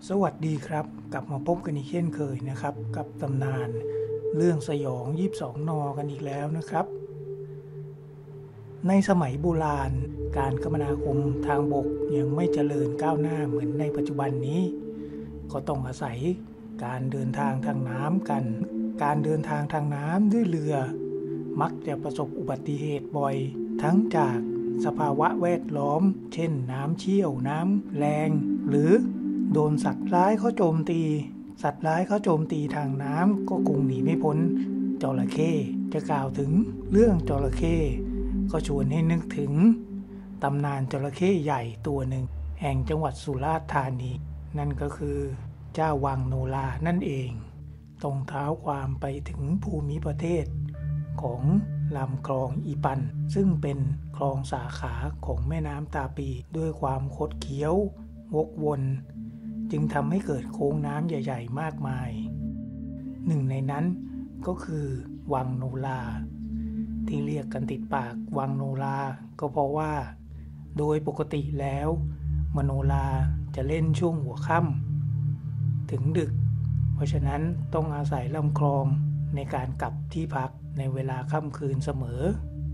สวัสดีครับกลับมาพบกันอีกเช่นเคยนะครับกับตำนานเรื่องสยอง22 นกันอีกแล้วนะครับในสมัยโบราณการคมนาคมทางบกยังไม่เจริญก้าวหน้าเหมือนในปัจจุบันนี้ก็ต้องอาศัยการเดินทางทางน้ำกันการเดินทางทางน้ำด้วยเรือมักจะประสบอุบัติเหตุบ่อยทั้งจากสภาวะแวดล้อมเช่นน้ำเชี่ยวน้ำแรงหรือโดนสัตว์ร้ายเขาโจมตีทางน้ำก็คงหนีไม่พ้นจระเข้จะกล่าวถึงเรื่องจระเข้ก็ชวนให้นึกถึงตำนานจระเข้ใหญ่ตัวหนึ่งแห่งจังหวัดสุราษฎร์ธานีนั่นก็คือเจ้าวังโนรานั่นเองตรงเท้าความไปถึงภูมิประเทศของลำคลองอีปันซึ่งเป็นคลองสาขาของแม่น้ำตาปีด้วยความคดเคี้ยววกวนจึงทำให้เกิดโค้งน้ำใหญ่ๆมากมายหนึ่งในนั้นก็คือวังโนราที่เรียกกันติดปากวังโนราก็เพราะว่าโดยปกติแล้วมโนราจะเล่นช่วงหัวค่ำถึงดึกเพราะฉะนั้นต้องอาศัยลำคลองในการกลับที่พักในเวลาค่ำคืนเสมอ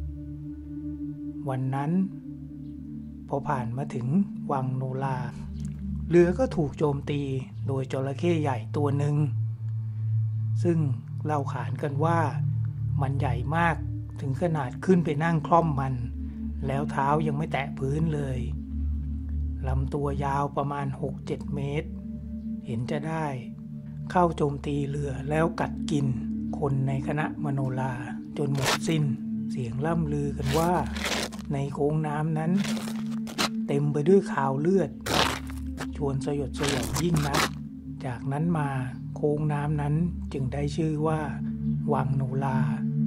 วันนั้นพอผ่านมาถึงวังโนราเรือก็ถูกโจมตีโดยจระเข้ใหญ่ตัวหนึ่งซึ่งเล่าขานกันว่ามันใหญ่มากถึงขนาดขึ้นไปนั่งคล่อมมันแล้วเท้ายังไม่แตะพื้นเลยลำตัวยาวประมาณ 6-7 เมตรเห็นจะได้เข้าโจมตีเรือแล้วกัดกินคนในคณะมโนราจนหมดสิ้นเสียงล่ำลือกันว่าในโค้งน้ำนั้นเต็มไปด้วยข่าวเลือดชวนสยดสยองยิ่งนักจากนั้นมาโค้งน้ำนั้นจึงได้ชื่อว่าวังโนรา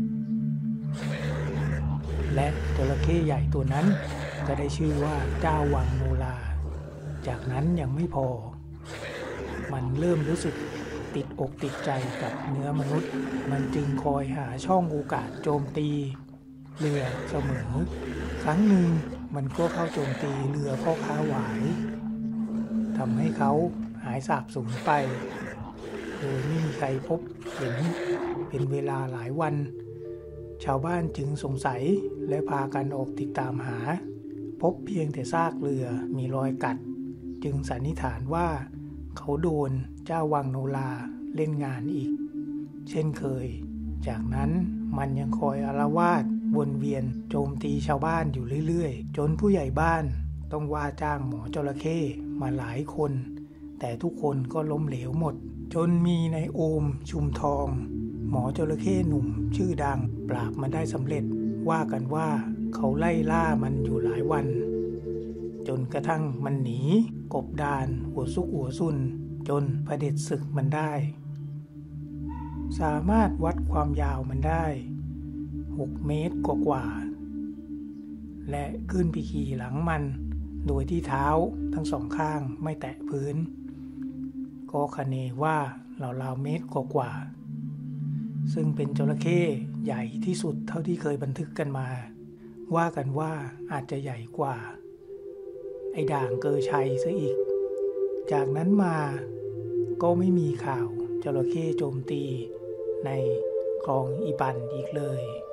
และจระเข้ใหญ่ตัวนั้นก็ได้ชื่อว่าเจ้าวังโนราจากนั้นยังไม่พอมันเริ่มรู้สึกติดอกติดใจกับเนื้อมนุษย์มันจึงคอยหาช่องโอกาสโจมตีเรือเสมอครั้งหนึ่งมันก็เข้าโจมตีเรือพ่อค้าหวายทำให้เขาหายสาบสูญไปโดยไม่มีใครพบเห็นเป็นเวลาหลายวันชาวบ้านจึงสงสัยและพากันออกติดตามหาพบเพียงแต่ซากเรือมีรอยกัดจึงสันนิษฐานว่าเขาโดนเจ้าวังโนราเล่นงานอีกเช่นเคยจากนั้นมันยังคอยอาละวาดวนเวียนโจมตีชาวบ้านอยู่เรื่อยๆจนผู้ใหญ่บ้านต้องว่าจ้างหมอจระเข้มาหลายคนแต่ทุกคนก็ล้มเหลวหมดจนมีนายโอมชุมทองหมอจระเข้หนุ่มชื่อดังปราบมันได้สำเร็จว่ากันว่าเขาไล่ล่ามันอยู่หลายวันจนกระทั่งมันหนีกบดานหัวซุกหัวซุนจนเผด็จศึกมันได้สามารถวัดความยาวมันได้6 เมตรกว่าและขึ้นไปขี่หลังมันโดยที่เท้าทั้งสองข้างไม่แตะพื้นก็คเนว่าราวๆเมตรกว่าซึ่งเป็นจระเข้ใหญ่ที่สุดเท่าที่เคยบันทึกกันมาว่ากันว่าอาจจะใหญ่กว่าไอ้ด่างเกอชัยซะอีกจากนั้นมาก็ไม่มีข่าวจระเข้โจมตีในคลองอีปันอีกเลย